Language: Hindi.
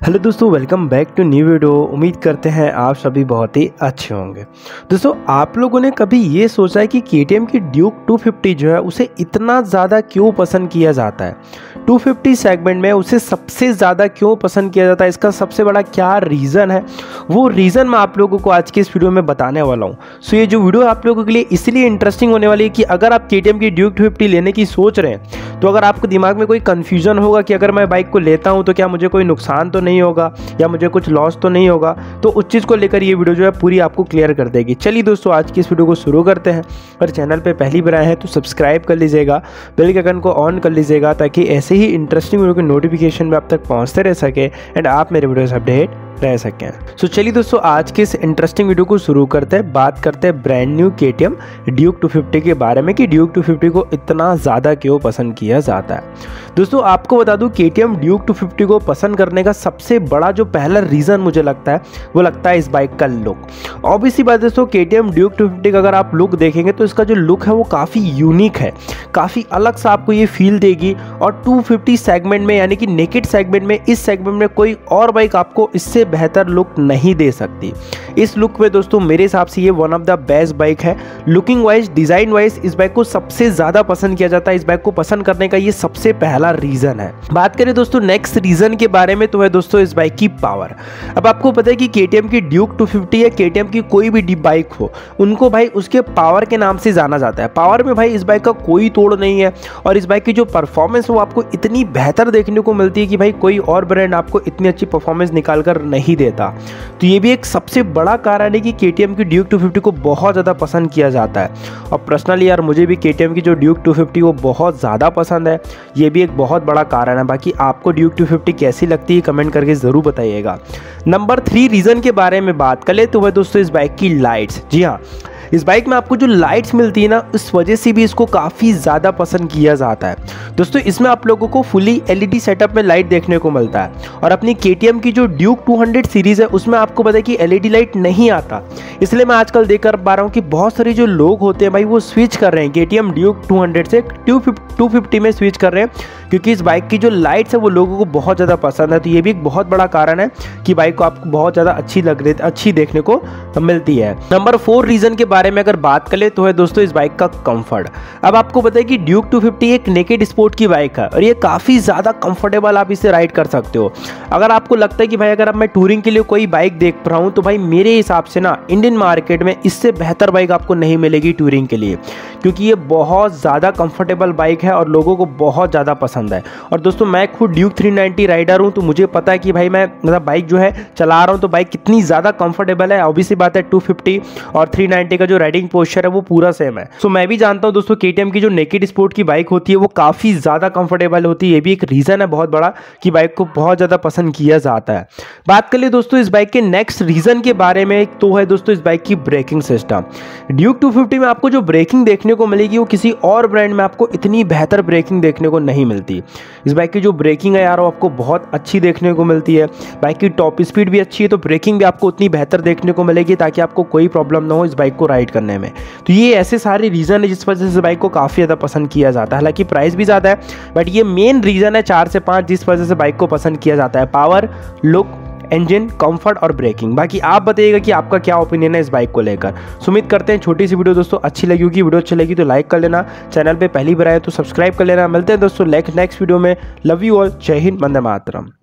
हेलो दोस्तों, welcome back to new video. उम्मीद करते हैं आप सभी बहुत ही अच्छे होंगे। दोस्तों, आप लोगों ने कभी ये सोचा है कि KTM की ड्यूक 250 जो है उसे इतना ज़्यादा क्यों पसंद किया जाता है? 250 सेगमेंट में उसे सबसे ज़्यादा क्यों पसंद किया जाता है? इसका सबसे बड़ा क्या रीज़न है? वो रीज़न मैं आप लोगों को आज के इस वीडियो में बताने वाला हूँ। सो ये जो वीडियो आप लोगों के लिए इसलिए इंटरेस्टिंग होने वाली है कि अगर आप KTM की ड्यूक 250 लेने की सोच रहे हैं, तो अगर आपको दिमाग में कोई कन्फ्यूज़न होगा कि अगर मैं बाइक को लेता हूँ तो क्या मुझे कोई नुकसान तो नहीं होगा या मुझे कुछ लॉस तो नहीं होगा, तो उस चीज़ को लेकर ये वीडियो जो है पूरी आपको क्लियर कर देगी। चलिए दोस्तों, आज की इस वीडियो को शुरू करते हैं। अगर चैनल पे पहली बार आए हैं तो सब्सक्राइब कर लीजिएगा, बेल के आइकन को ऑन कर लीजिएगा ताकि ऐसे ही इंटरेस्टिंग वीडियो की नोटिफिकेशन में आप तक पहुँचते रह सके एंड आप मेरे वीडियो से अपडेट रह सकें। सो चलिए दोस्तों, आज के इस इंटरेस्टिंग वीडियो को शुरू करते हैं। बात करते हैं ब्रांड न्यू KTM ड्यूक 250 के बारे में कि ड्यूक 250 को इतना ज़्यादा क्यों पसंद किया जाता है। दोस्तों, आपको बता दूं, KTM ड्यूक 250 को पसंद करने का सबसे बड़ा जो पहला रीज़न मुझे लगता है वो लगता है इस बाइक का लुक। ऑब्वियसली बात है दोस्तों, KTM ड्यूक 250 का अगर आप लुक देखेंगे तो इसका जो लुक है वो काफ़ी यूनिक है, काफ़ी अलग सा आपको ये फील देगी। और 250 सेगमेंट में यानी कि नेकेड सेगमेंट में, इस सेगमेंट में कोई और बाइक आपको इससे बेहतर लुक नहीं दे सकती। इस लुक में दोस्तों मेरे हिसाब से ये one of the best bike है। लुकिंग वाइज, डिज़ाइन वाइज इस बाइक को सबसे ज़्यादा पसंद किया जाता है। इस बाइक को पसंद करने का ये सबसे पहला रीज़न है। बात करें दोस्तों नेक्स्ट रीज़न के बारे में, तो है दोस्तों इस बाइक की पावर। अब आपको पता है कि KTM की ड्यूक 250 या KTM की कोई भी बाइक हो, उनको भाई उसके पावर के नाम से जाना जाता है। पावर में भाई इस बाइक का कोई तोड़ नहीं है और इस बाइक की जो परफॉर्मेंस वो आपको इतनी बेहतर देखने को मिलती है कि भाई कोई और ब्रांड आपको इतनी अच्छी परफॉर्मेंस निकाल कर नहीं देता। तो ये भी एक सबसे बड़ा कारण है कि KTM की ड्यूक 250 को बहुत ज़्यादा पसंद किया जाता है। और पर्सनली यार मुझे भी KTM की जो ड्यूक 250 वो बहुत ज़्यादा पसंद है। ये भी एक बहुत बड़ा कारण है। बाकी आपको ड्यूक 250 कैसी लगती है कमेंट करके ज़रूर बताइएगा। नंबर 3 रीज़न के बारे में बात करें तो वह दोस्तों इस बाइक की लाइट्स। जी हाँ, इस बाइक में आपको जो लाइट्स मिलती है ना, इस वजह से भी इसको काफ़ी ज़्यादा पसंद किया जाता है। दोस्तों, इसमें आप लोगों को फुली LED सेटअप में लाइट देखने को मिलता है। और अपनी KTM की जो ड्यूक 200 सीरीज़ है उसमें आपको पता है कि LED लाइट नहीं आता। इसलिए मैं आजकल देख कर पा रहा हूँ कि बहुत सारे जो लोग होते हैं भाई वो स्विच कर रहे हैं KTM ड्यूक 200 से 250 में स्विच कर रहे हैं, क्योंकि इस बाइक की जो लाइट्स है वो लोगों को बहुत ज़्यादा पसंद है। तो ये भी एक बहुत बड़ा कारण है कि बाइक को आपको बहुत ज़्यादा अच्छी देखने को मिलती है। नंबर 4 रीज़न के बारे में अगर बात करें तो है दोस्तों इस बाइक का कंफर्ट। अब आपको पता है कि ड्यूक 250 एक नेकेड स्पोर्ट की बाइक है और ये काफ़ी ज़्यादा कंफर्टेबल आप इसे राइड कर सकते हो। अगर आपको लगता है कि भाई अगर अब मैं टूरिंग के लिए कोई बाइक देख रहा हूँ तो भाई मेरे हिसाब से ना इंडियन मार्केट में इससे बेहतर बाइक आपको नहीं मिलेगी टूरिंग के लिए, क्योंकि ये बहुत ज़्यादा कंफर्टेबल बाइक है और लोगों को बहुत ज़्यादा पसंद है। और दोस्तों मैं खुद ड्यूक 390 राइडर हूँ, तो मुझे पता है कि भाई मैं मतलब बाइक जो है चला रहा हूँ तो बाइक कितनी ज़्यादा कंफर्टेबल है। ऑब्वियसली बात है 250 और 390 का जो राइडिंग पोस्चर है वो पूरा सेम है। सो मैं भी जानता हूँ दोस्तों KTM की जो नेकेड स्पोर्ट की बाइक होती है वो काफ़ी ज़्यादा कंफर्टेबल होती है। ये भी एक रीज़न है बहुत बड़ा कि बाइक को बहुत ज़्यादा पसंद किया जाता है। बात कर ले दोस्तों इस बाइक के नेक्स्ट रीज़न के बारे में, तो है दोस्तों इस बाइक की ब्रेकिंग सिस्टम। ड्यूक 250 में आपको जो ब्रेकिंग देखने को मिलेगी वो किसी और ब्रांड में आपको इतनी बेहतर ब्रेकिंग देखने को नहीं मिलती। इस बाइक की जो ब्रेकिंग है यार वो आपको बहुत अच्छी देखने को मिलती है। बाइक की टॉप स्पीड भी अच्छी है तो ब्रेकिंग भी आपको उतनी बेहतर देखने को मिलेगी ताकि आपको कोई प्रॉब्लम ना हो इस बाइक को राइड करने में। तो ये ऐसे सारे रीज़न है जिस वजह से बाइक को काफ़ी ज़्यादा पसंद किया जाता है। हालांकि प्राइस भी ज़्यादा है बट ये मेन रीज़न है 4 से 5 जिस वजह से बाइक को पसंद किया जाता है: पावर, लुक, इंजन, कंफर्ट और ब्रेकिंग। बाकी आप बताइएगा कि आपका क्या ओपिनियन है इस बाइक को लेकर। उम्मीद करते हैं छोटी सी वीडियो दोस्तों अच्छी लगी होगी। वीडियो अच्छी लगी तो लाइक कर लेना, चैनल पे पहली बार आए तो सब्सक्राइब कर लेना। मिलते हैं दोस्तों नेक्स्ट वीडियो में। लव यू ऑल, जय हिंद, वंदे मातरम।